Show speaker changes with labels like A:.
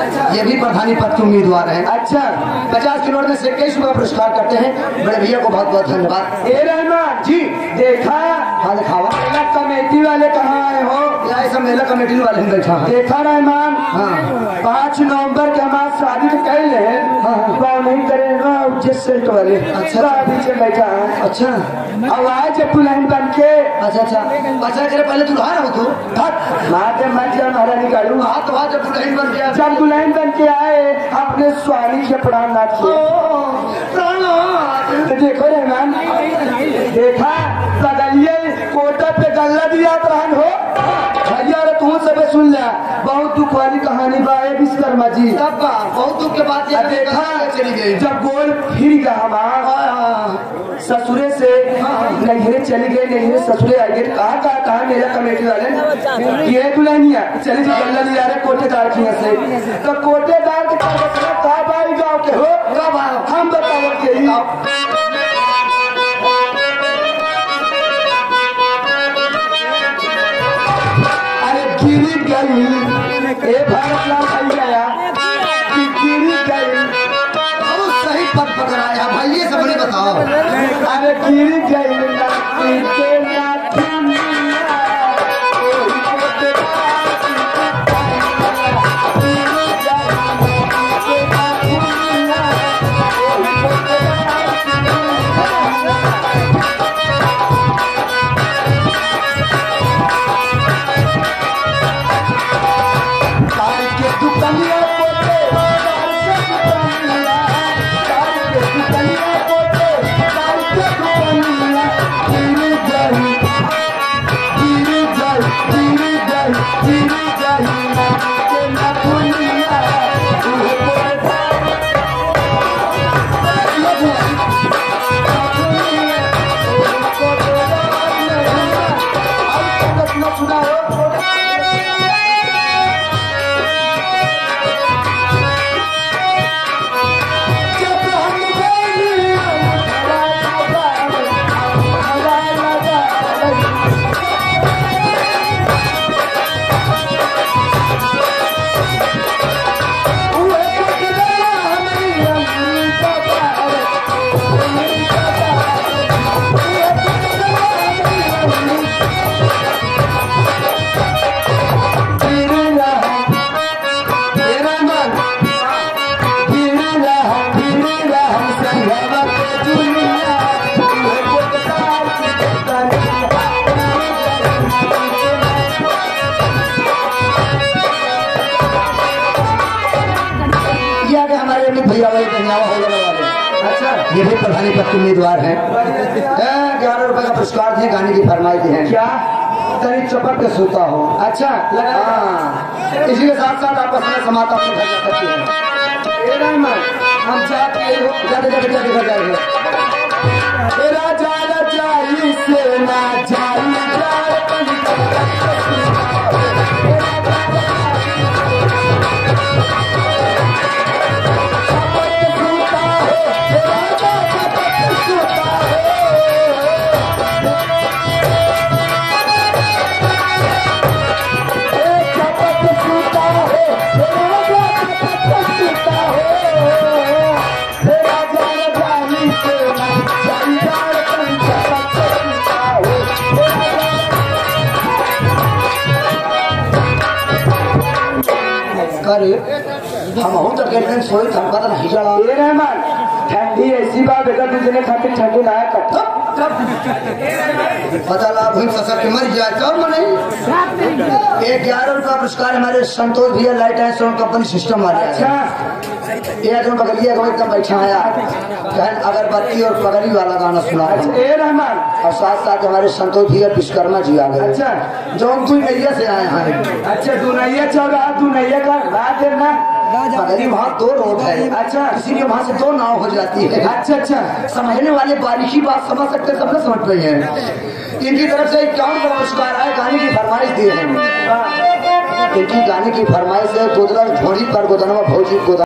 A: ये भी प्रधानी पद के उम्मीदवार हैं। अच्छा 50 किलो में से 21 रुपये पुरस्कार करते हैं। बड़े भैया को बहुत बहुत धन्यवाद।
B: ए रहमान जी देखा
A: हाँ दिखावा
B: कमेटी वाले कहाँ आए हो?
A: यहाँ सब मेला कमेटी वाले बैठा है।
B: देखा रहमान
A: हाँ
B: 5 नवंबर के हमारे शादी तो कह ले नहीं करेगा सेट वाले।
A: अच्छा
B: पीछे बैठा है।
A: अच्छा
B: अब आए जब दुल्हन बन के।
A: अच्छा अच्छा करे पहले दुल्हा हो तो
B: माते मत जा महाराज निकालू।
A: हाँ तो जब दुल्हन बन गया,
B: जब दुल्हन बन के आए अपने स्वामी के प्राणनाथ किए। तो देखो रहमान देखा बदलिए कोटा पे गल्ला दिया प्राण हो भैया तू सब सुन लिया। बहुत दुख वाली कहानी बा विश्वकर्मा जी।
A: तब बहुत दुख के बाद
B: देखा
A: चली गई।
B: जब गोल फिर गया हमारा ससुरे से नैहरे चली गए, नैहरे ससुरे आ गए। कहा मेरा कमेटी वाले ये दुल्हनिया चली जी गल्ला लिया रहे कोटेदार की से। तो कोटेदार के कहा भाई गाँव के हो कब हम बताओ के ही गिरी गई ए भारत लाल भैया कि गिरी गई।
A: सही पद पकड़ाया भाई, ये सब नहीं बताओ।
B: अरे गिरी गई भैया वही पहनावा हो जाने वाले। अच्छा ये भी प्रधानी पद के उम्मीदवार हैं। 11 रुपए का पुरस्कार दिए, गाने की फरमाइश है क्या तरी चपट के सोता हो। अच्छा हाँ इसी के साथ साथ आपस में समाता अपने घर जा सकती है। हम जाते जाते जाते जाते घर जाएंगे। से ना हम तो कहते हैं सोई थका तो नहीं चला। ये रहमान ठंडी ऐसी बात है दूसरे खातिर ठंडी ना पता लाभ हुई फसल की मर जाए कब नहीं। 11 रुपया पुरस्कार हमारे संतोष भैया light and sound company system वाले। अच्छा ये जो बगलिया को एकदम बैठा आया अगरबत्ती और पगड़ी वाला गाना सुना। ए रहमान और साथ साथ हमारे संतोष भैया विश्वकर्मा जी आ गए। अच्छा जो दुनैया से आए हैं। अच्छा दुनैया चौराहा दुनैया का रात है ना पगड़ी वहाँ 2 रोड है। अच्छा इसीलिए वहाँ से 2 नाव हो जाती है। अच्छा अच्छा समझने वाले बारीकी बात समझ सकते सब समझ रहे हैं। इनकी तरफ से 51 का पुरस्कार आए, गाने की फरमाइश दी है। इनकी गाने की फरमाइश है गोदरा झोड़ी पर गोदनवा भौजी गोदा